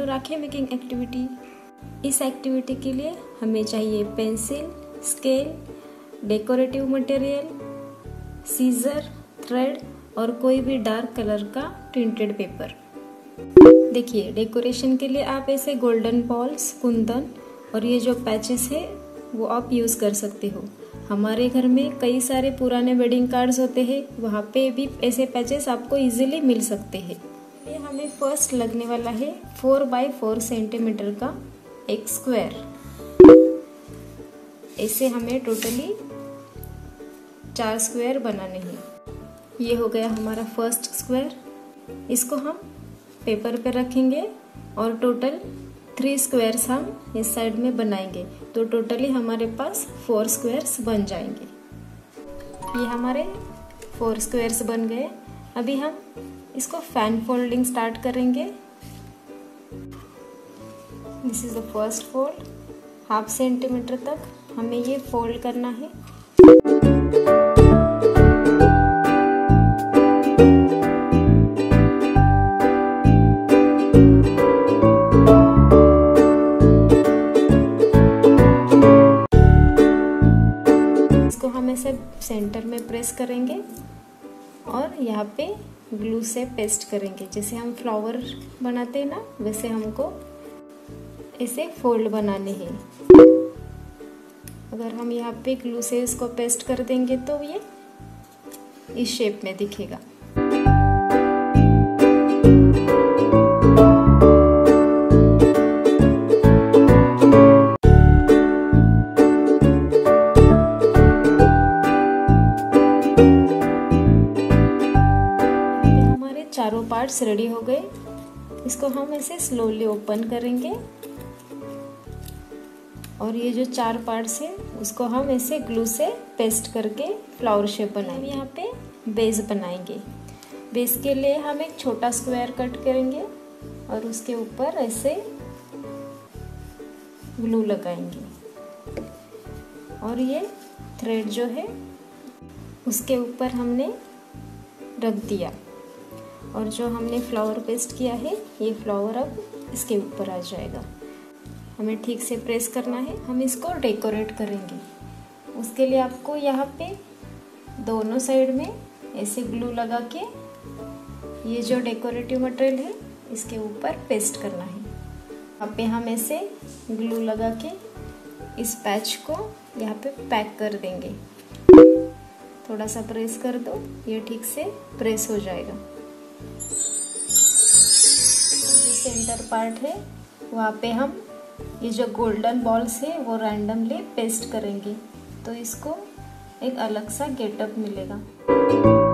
राखी making activity. इस activity के लिए हमें चाहिए pencil, scale, decorative material, scissor, thread और कोई भी डार्क कलर का प्रिंटेड पेपर। देखिए, डेकोरेशन के लिए आप ऐसे गोल्डन बॉल्स, कुंदन और ये जो पैचेस है वो आप यूज़ कर सकते हो। हमारे घर में कई सारे पुराने वेडिंग कार्ड्स होते हैं, वहाँ पे भी ऐसे पैचेस आपको इजीली मिल सकते हैं। ये हमें फर्स्ट लगने वाला है 4 बाई 4 सेंटीमीटर का एक स्क्वायर। ऐसे हमें टोटली 4 स्क्वायर बनाने हैं। ये हो गया हमारा फर्स्ट स्क्वायर। इसको हम पेपर पे रखेंगे और टोटल 3 स्क्वायर्स हम इस साइड में बनाएंगे, तो टोटली हमारे पास 4 स्क्वायर्स बन जाएंगे। ये हमारे 4 स्क्वायर्स बन गए। अभी हम इसको फैन फोल्डिंग स्टार्ट करेंगे। This is the first fold. 1/2 centimetre तक हमें ये फोल्ड करना है। हम ऐसे सेंटर में प्रेस करेंगे और यहाँ पे ग्लू से पेस्ट करेंगे। जैसे हम फ्लावर बनाते हैं ना, वैसे हमको ऐसे फोल्ड बनाने हैं। अगर हम यहाँ पे ग्लू से इसको पेस्ट कर देंगे तो ये इस शेप में दिखेगा। चारों पार्ट्स रेडी हो गए। इसको हम ऐसे स्लोली ओपन करेंगे और ये जो 4 पार्ट्स है उसको हम ऐसे ग्लू से पेस्ट करके फ्लावर शेप बनाएंगे। यहाँ पे बेस बनाएंगे। बेस के लिए हम एक छोटा स्क्वायर कट करेंगे और उसके ऊपर ऐसे ग्लू लगाएंगे और ये थ्रेड जो है उसके ऊपर हमने रख दिया और जो हमने फ्लावर पेस्ट किया है ये फ्लावर अब इसके ऊपर आ जाएगा। हमें ठीक से प्रेस करना है। हम इसको डेकोरेट करेंगे। उसके लिए आपको यहाँ पे दोनों साइड में ऐसे ग्लू लगा के ये जो डेकोरेटिव मटेरियल है इसके ऊपर पेस्ट करना है। यहाँ पे हम ऐसे ग्लू लगा के इस पैच को यहाँ पे पैक कर देंगे। थोड़ा सा प्रेस कर दो, ये ठीक से प्रेस हो जाएगा। सेंटर पार्ट है वहाँ पे हम ये जो गोल्डन बॉल्स है वो रैंडमली पेस्ट करेंगे, तो इसको एक अलग सा गेटअप मिलेगा।